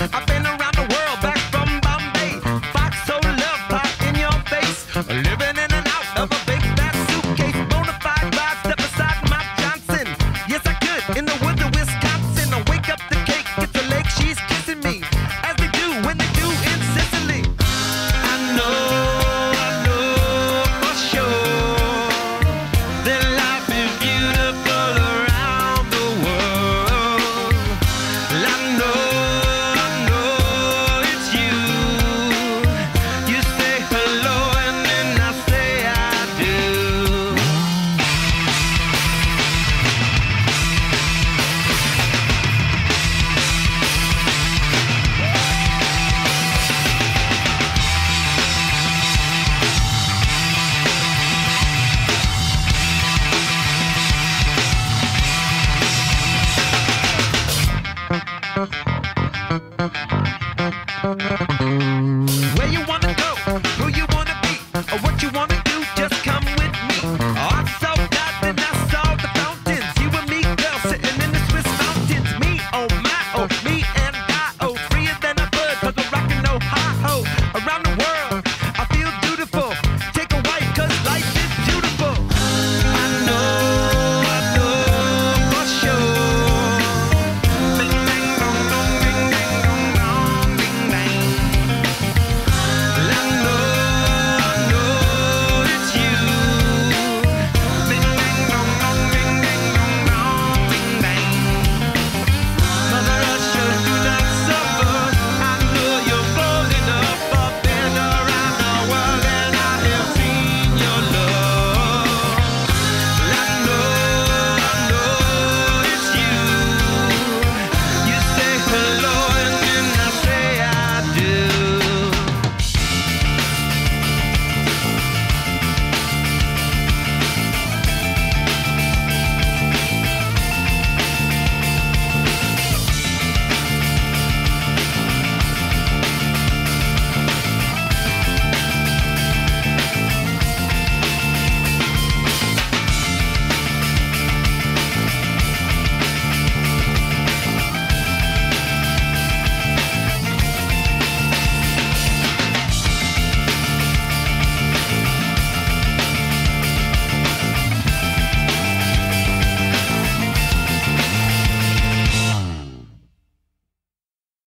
I've been around the world, back from Bombay. Fox, so love, pop in your face. Living in and out of a big fat suitcase. Bonafide vibe, step aside Mike Johnson. Yes, I could, in the woods of Wisconsin. I wake up the cake, it's a lake, she's kissing me. As they do when they do in Sicily. I know for sure that life is beautiful around the world. I know it's you. You say hello and then I say I do.